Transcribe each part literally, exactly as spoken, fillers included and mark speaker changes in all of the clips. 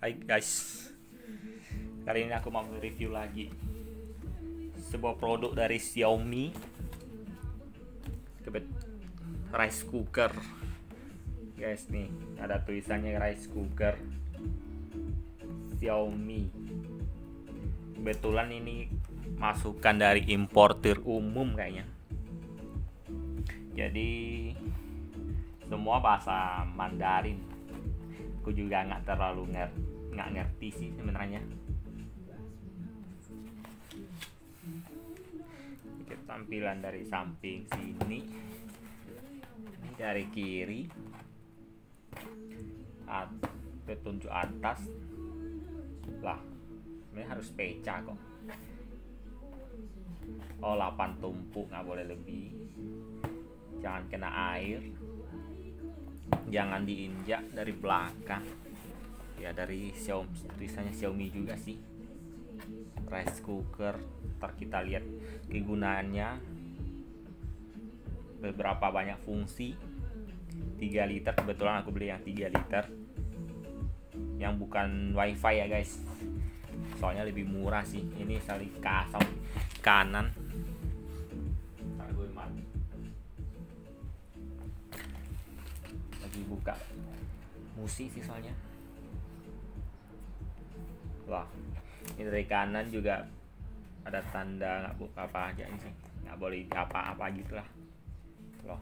Speaker 1: Hai guys, kali ini aku mau review lagi sebuah produk dari Xiaomi, Kebet rice cooker. Guys, nih ada tulisannya rice cooker Xiaomi. Kebetulan ini masukan dari importer umum kayaknya. Jadi semua bahasa Mandarin. Aku juga nggak terlalu ngerti, nggak ngerti sih sebenarnya. Kita tampilan dari samping sini, ini dari kiri, at petunjuk atas lah. Ini harus pecah kok. Oh, delapan tumpuk, nggak boleh lebih. Jangan kena air. Jangan diinjak dari belakang. Ya, dari Xiaomi, tulisannya Xiaomi juga sih. Rice cooker. Ntar kita lihat kegunaannya. Beberapa banyak fungsi. tiga liter, kebetulan aku beli yang tiga liter. Yang bukan wifi ya guys. Soalnya lebih murah sih. Ini saling kasar kanan. Buka musik sih soalnya. Wah, ini dari kanan juga ada tanda nggak buka apa aja ini sih, nggak boleh apa-apa gitu lah. Loh,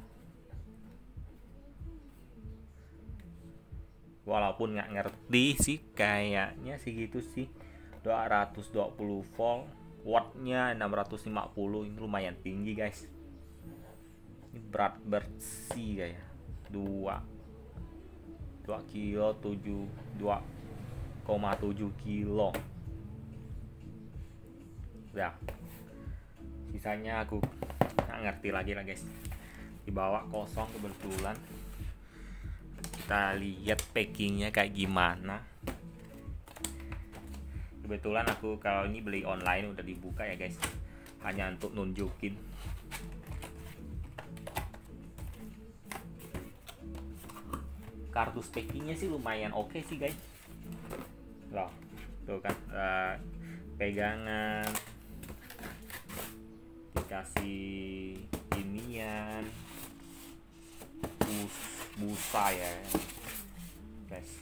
Speaker 1: walaupun nggak ngerti sih, kayaknya sih gitu sih. Dua ratus dua puluh volt, wattnya enam ratus lima puluh. Ini lumayan tinggi guys. Ini berat bersih kayak dua dua kilo, tujuh dua koma tujuh kilo. Udah, sisanya aku nggak ngerti lagi lah guys. Dibawa kosong kebetulan. Kita lihat packingnya kayak gimana. Kebetulan aku kalau ini beli online udah dibuka ya guys, hanya untuk nunjukin. Kardus packingnya sih lumayan oke okay sih guys. Loh, tuh kan uh, pegangan, dikasih inian, bus busa ya guys.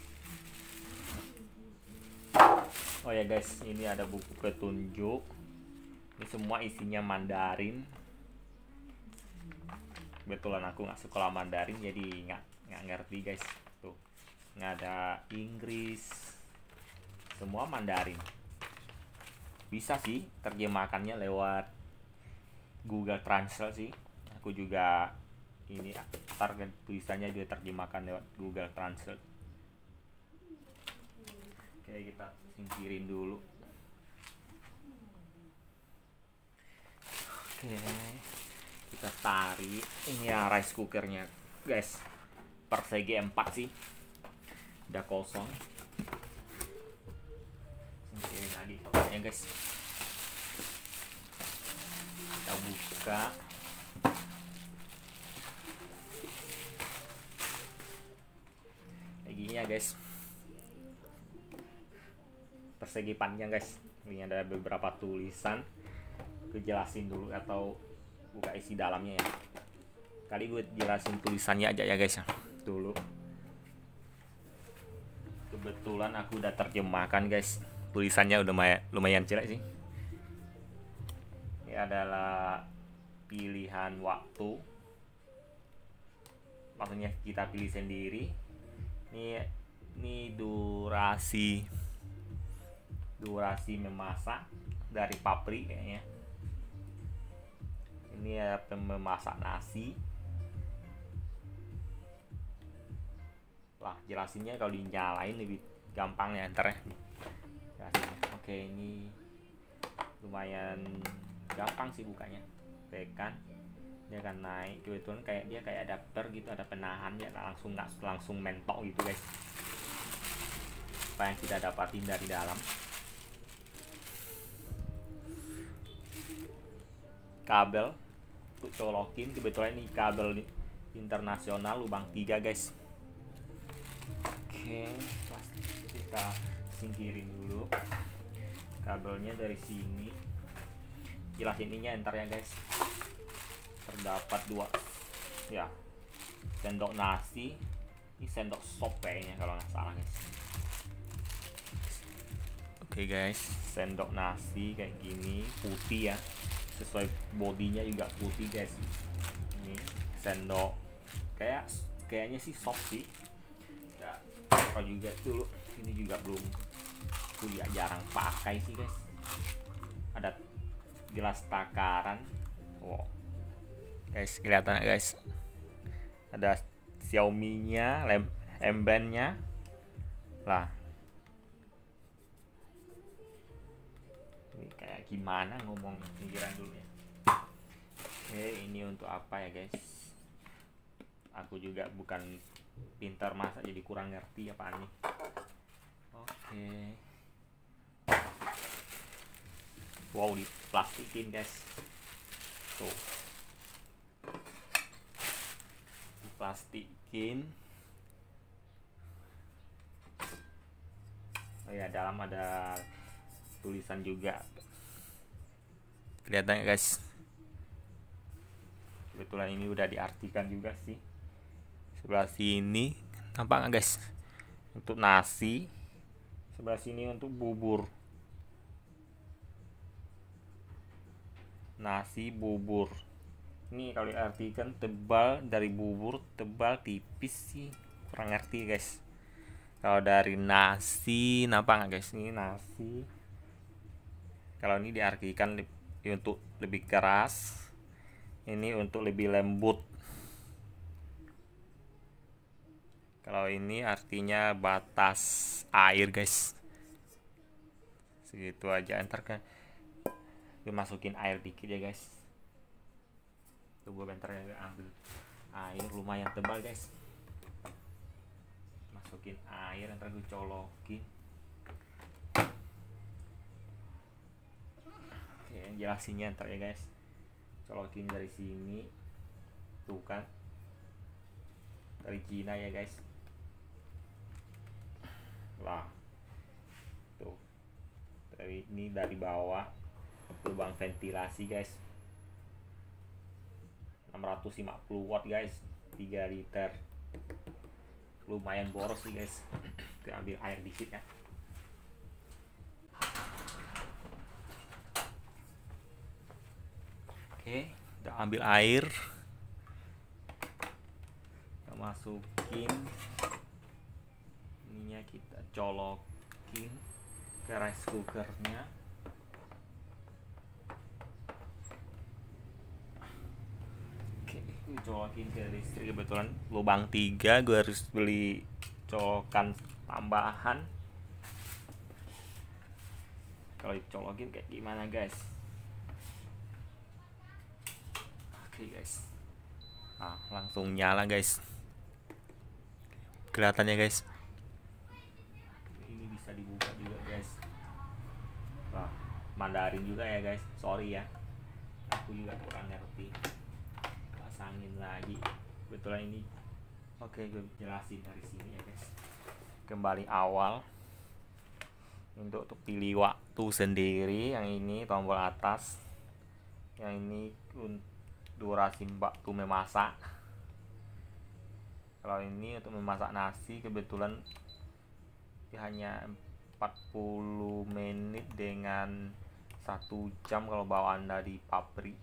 Speaker 1: Oh ya guys, ini ada buku petunjuk. Ini semua isinya Mandarin. Kebetulan aku nggak sekolah Mandarin, jadi nggak nggak ngerti guys. Tuh, nggak ada Inggris, semua Mandarin. Bisa sih terjemahkannya lewat Google Translate sih. Aku juga ini target tulisannya juga terjemahkan lewat Google Translate. Oke, kita singkirin dulu. Oke, kita tarik. Ini ya rice cookernya guys, persegi empat sih, udah kosong. Oke, lagi ya guys, kita buka. Kayak gini ya guys, persegi panjang guys. Ini ada beberapa tulisan, gue jelasin dulu atau buka isi dalamnya ya. Kali gue jelasin tulisannya aja ya guys ya dulu. Kebetulan aku udah terjemahkan guys, tulisannya udah lumayan, lumayan jelek sih. Ini adalah pilihan waktu, maksudnya kita pilih sendiri. Ini ini durasi durasi memasak dari pabrik kayaknya. Ini ya memasak nasi. Lah, jelasinnya kalau dinyalain lebih gampang ya ntar ya. Oke, ini lumayan gampang sih bukanya. Tekan, dia akan naik. Kebetulan kayak dia kayak adapter gitu, ada penahan ya, langsung nggak langsung mentok gitu guys. Apa yang kita dapatin dari dalam. Kabel untuk colokin, kebetulan ini kabel internasional lubang tiga guys. Oke, kita singkirin dulu kabelnya dari sini. Jelas ininya ntar ya guys. Terdapat dua ya sendok nasi, ini sendok sop kayaknya kalau nggak salah guys. Oke guys, sendok nasi kayak gini putih ya, sesuai bodinya juga putih guys. Ini sendok kayak kayaknya sih sop sih ya, kalau juga dulu ini juga belum, aku ya jarang pakai sih guys. Ada gelas takaran, wow guys, kelihatan guys, ada Xiaomi nya, lem M-band nya lah. Ini kayak gimana ngomong pikiran dulu ya. Oke, ini untuk apa ya guys, aku juga bukan pintar masak jadi kurang ngerti apaan nih. Oke, wow, diplastikin guys, tuh diplastikin. Oh ya, dalam ada tulisan juga, kelihatan guys. Kebetulan ini udah diartikan juga sih. Sebelah sini nampak nggak guys, untuk nasi, sebelah sini untuk bubur, nasi bubur. Ini kalau diartikan tebal dari bubur, tebal tipis sih kurang ngerti guys. Kalau dari nasi nampak nggak guys, ini nasi. Kalau ini diartikan untuk lebih keras, ini untuk lebih lembut. Kalau ini artinya batas air guys. Segitu aja, ntar kan dimasukin air dikit ya guys. Coba bentar ya, ambil air lumayan tebal guys. Masukin air, ntar gue colokin. Oke, jelasinnya ntar ya guys. Colokin dari sini, tuh kan, dari Cina ya guys. Lah, tuh dari ini dari bawah lubang ventilasi guys, enam ratus lima puluh watt guys, tiga liter, lumayan boros sih guys. Kita ambil air dikit ya. Oke, udah ambil air, kita masukin ininya, kita colokin ke rice cookernya. Oke, gue colokin ke listrik. Kebetulan lubang tiga, gue harus beli colokan tambahan. Kalau dicolokin kayak gimana guys? Oke guys, nah langsung nyala guys, kelihatannya guys. Ini bisa dibuka juga guys. Wah, Mandarin juga ya guys, sorry ya, aku juga kurang ngerti. Pasangin lagi, kebetulan ini. Oke, gue jelasin dari sini ya guys. Kembali awal, untuk, untuk pilih waktu sendiri. Yang ini tombol atas, yang ini untuk durasi waktu memasak. Kalau ini untuk memasak nasi, kebetulan hanya empat puluh menit dengan satu jam kalau bawaan dari pabrik.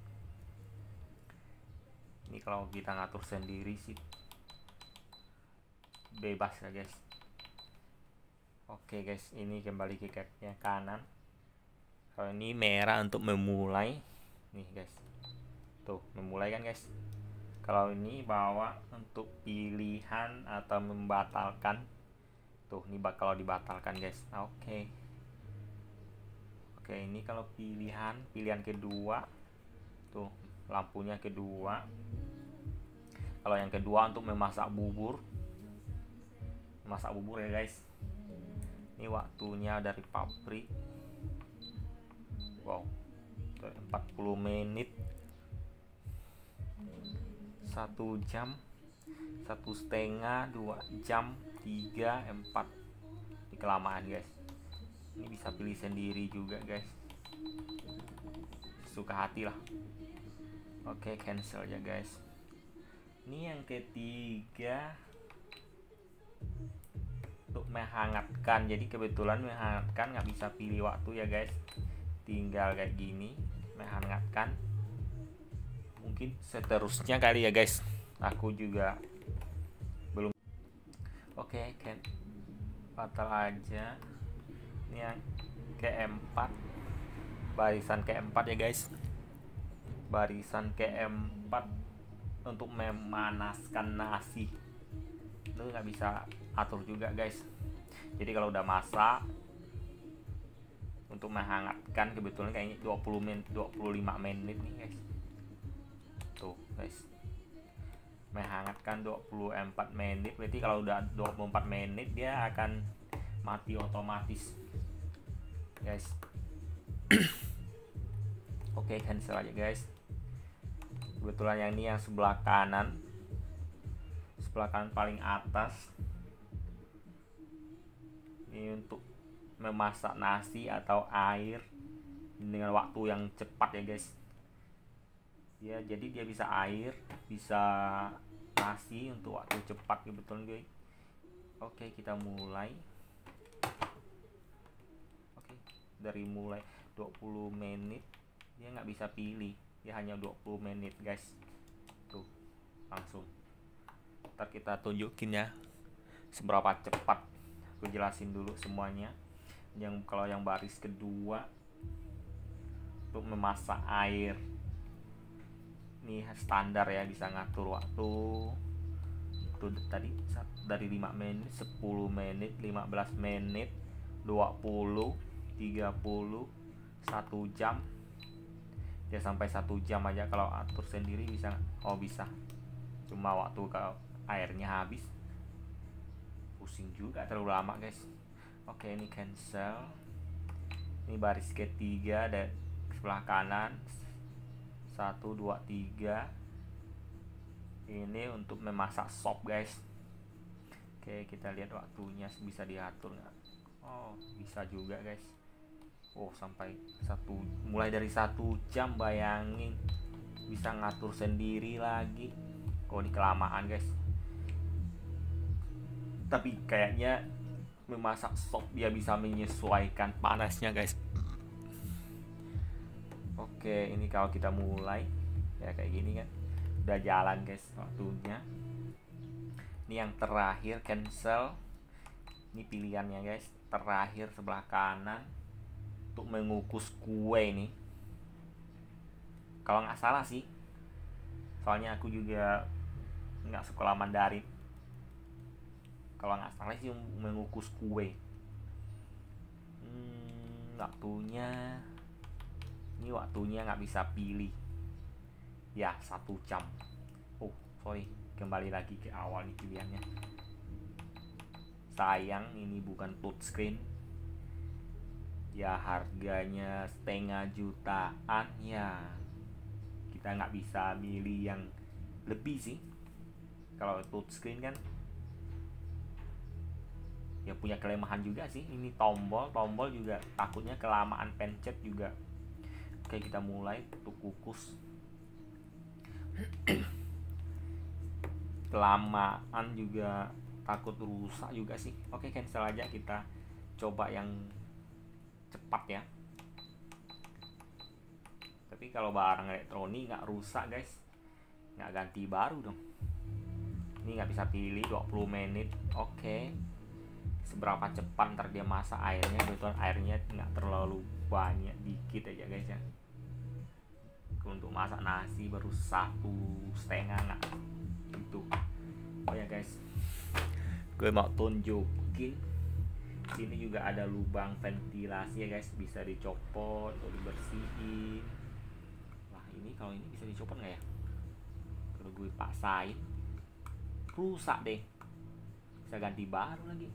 Speaker 1: Ini kalau kita ngatur sendiri sih bebas ya guys. Oke guys, ini kembali ke keypadnya kanan. Kalau ini merah untuk memulai, nih guys, tuh memulai kan guys. Kalau ini bawah untuk pilihan atau membatalkan, tuh ini bakal dibatalkan guys. Oke, oke, ini kalau pilihan pilihan kedua, tuh lampunya kedua. Kalau yang kedua untuk memasak bubur, memasak bubur ya guys. Ini waktunya dari pabrik, wow, empat puluh menit, satu jam, satu setengah, dua jam, tiga, empat. Ini kelamaan guys. Ini bisa pilih sendiri juga guys, suka hati lah. Oke, cancel ya guys. Ini yang ketiga untuk menghangatkan. Jadi kebetulan menghangatkan nggak bisa pilih waktu ya guys, tinggal kayak gini menghangatkan. Mungkin seterusnya kali ya guys, aku juga belum. Oke, kan fatal aja. Ini yang keempat, barisan keempat ya guys, barisan keempat untuk memanaskan nasi. Itu nggak bisa atur juga guys. Jadi kalau udah masak, untuk menghangatkan kebetulan kayaknya dua puluh menit, dua puluh lima menit nih guys. Tuh guys, menghangatkan dua puluh empat menit, berarti kalau udah dua puluh empat menit dia akan mati otomatis guys. Oke, cancel aja guys. Kebetulan yang ini yang sebelah kanan, sebelah kanan paling atas, ini untuk memasak nasi atau air dengan waktu yang cepat ya guys. Ya, jadi dia bisa air, bisa nasi untuk waktu cepat kebetulan guys. Oke, kita mulai. Oke, dari mulai dua puluh menit dia nggak bisa pilih, dia hanya dua puluh menit guys. Tuh, langsung. Ntar kita tunjukin ya seberapa cepat. Aku jelasin dulu semuanya. Yang kalau yang baris kedua untuk memasak air, ini standar ya, bisa ngatur waktu. Tuh tadi dari lima menit, sepuluh menit, lima belas menit, dua puluh, tiga puluh, satu jam. Ya sampai satu jam aja kalau atur sendiri bisa. Oh bisa. Cuma waktu kalau airnya habis pusing juga, terlalu lama guys. Oke, ini cancel. Ini baris ketiga dan sebelah kanan, satu, dua, tiga. Ini untuk memasak sop guys. Oke, kita lihat waktunya bisa diatur nggak? Oh, bisa juga guys. Oh, sampai satu, mulai dari satu jam, bayangin. Bisa ngatur sendiri lagi. Oh, ini kelamaan guys. Tapi kayaknya memasak sop dia bisa menyesuaikan panasnya guys. Oke, ini kalau kita mulai ya kayak gini kan, udah jalan guys waktunya. Ini yang terakhir, cancel. Ini pilihannya guys, terakhir sebelah kanan untuk mengukus kue ini. Kalau nggak salah sih, soalnya aku juga nggak sekolah Mandarin. Kalau nggak salah sih mengukus kue. Hmm, waktunya, ini waktunya nggak bisa pilih. Ya, satu jam. Oh, sorry, kembali lagi ke awal nih pilihannya. Sayang, ini bukan touchscreen. Ya, harganya setengah jutaan ya. Kita nggak bisa milih yang lebih sih. Kalau touchscreen kan ya punya kelemahan juga sih. Ini tombol, tombol juga takutnya kelamaan pencet juga. Oke, kita mulai untuk kukus. Kelamaan juga takut rusak juga sih. Oke, cancel aja, kita coba yang cepat ya. Tapi kalau barang elektronik nggak rusak guys, nggak ganti baru dong. Ini nggak bisa pilih dua puluh menit. Oke, seberapa cepat ntar dia masak airnya. Kebetulan airnya nggak terlalu banyak, dikit aja guys ya. Untuk masak nasi baru satu setengah nggak gitu. Oh ya guys, gue mau tunjukin sini juga ada lubang ventilasi ya guys, bisa dicopot atau dibersihin. Wah, ini kalau ini bisa dicopot nggak ya? Kalau gue paksain rusak deh, bisa ganti baru lagi.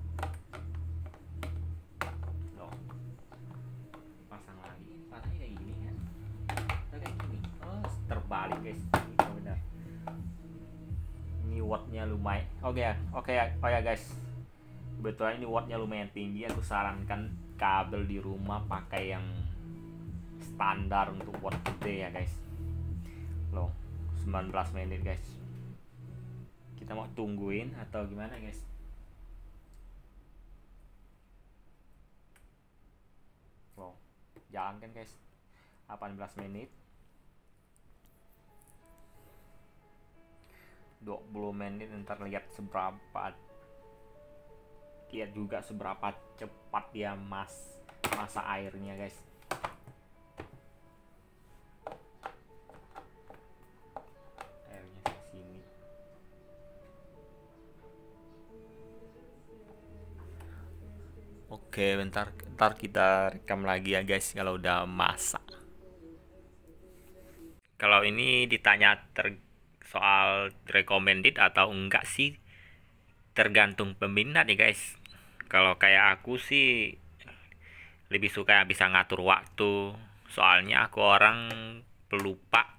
Speaker 1: Loh, pasang lagi, pasangnya kayak gini ya, kayak gini. Oh, terbalik guys, ini benar. Ini wattnya lumayan. Oke ya, oke ya, oh ya guys, kebetulan ini wattnya lumayan tinggi, aku sarankan kabel di rumah pakai yang standar untuk watt gede ya guys. Loh, sembilan belas menit guys. Kita mau tungguin atau gimana guys? Loh, jalan kan guys, delapan belas menit, dua puluh menit, ntar lihat seberapa, lihat juga seberapa cepat dia mas masa airnya guys. Airnya ke sini. Oke, bentar, bentar kita rekam lagi ya guys kalau udah masak. Kalau ini ditanya ter soal recommended atau enggak sih, tergantung peminat ya guys. Kalau kayak aku sih lebih suka yang bisa ngatur waktu, soalnya aku orang pelupa,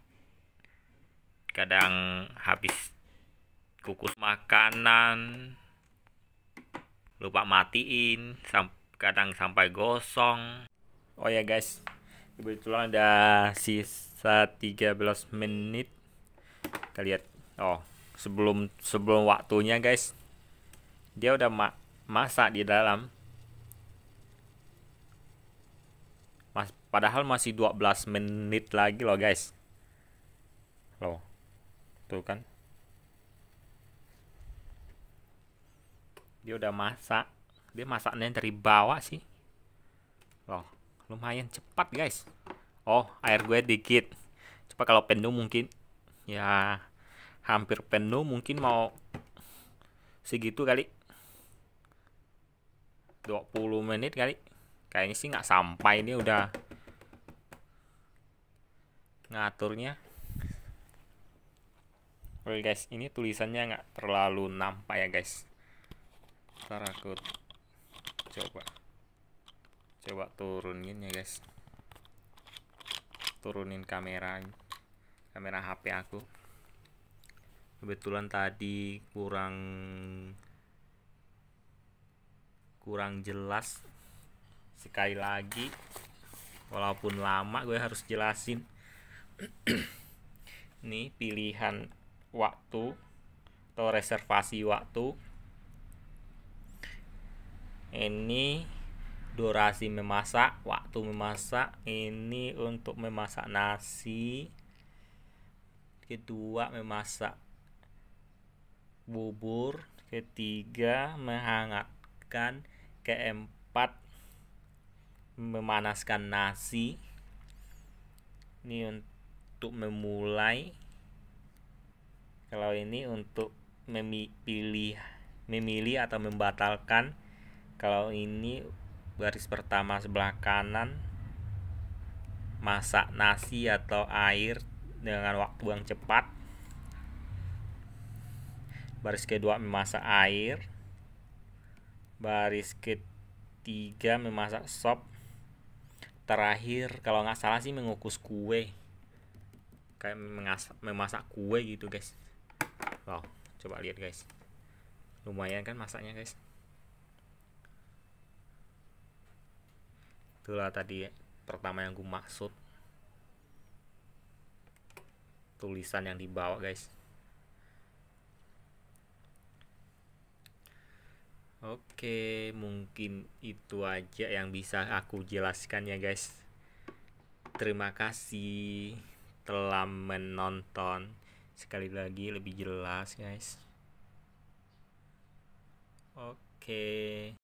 Speaker 1: kadang habis kukus makanan lupa matiin, kadang sampai gosong. Oh ya guys, kebetulan ada sisa tiga belas menit. Kita lihat, oh sebelum sebelum waktunya guys, dia udah ma masak di dalam. Mas, padahal masih dua belas menit lagi loh guys. Loh, tuh kan, dia udah masak. Dia masaknya dari bawah sih. Loh, lumayan cepat guys. Oh, air gue dikit. Coba kalau penuh mungkin ya hampir penuh, mungkin mau segitu kali, dua puluh menit kali. Kayaknya sih nggak sampai, ini udah ngaturnya. Oke guys, ini tulisannya nggak terlalu nampak ya guys. Ntar aku coba coba turunin ya guys, turunin kamera kamera H P aku. Kebetulan tadi kurang kurang jelas. Sekali lagi, walaupun lama gue harus jelasin. Ini pilihan waktu atau reservasi waktu. Ini durasi memasak, waktu memasak. Ini untuk memasak nasi. Kedua, memasak bubur. Ketiga, menghangatkan. Keempat, memanaskan nasi. Ini untuk memulai. Kalau ini untuk memilih memilih atau membatalkan. Kalau ini baris pertama sebelah kanan, masak nasi atau air dengan waktu yang cepat. Baris kedua memasak air. Baris ketiga memasak sop. Terakhir kalau nggak salah sih mengukus kue, kayak memasak kue gitu guys. Wow, coba lihat guys, lumayan kan masaknya guys. Itulah tadi ya, pertama yang gue maksud, tulisan yang dibawa guys. Oke, mungkin itu aja yang bisa aku jelaskan ya guys. Terima kasih telah menonton. Sekali lagi lebih jelas guys. Oke.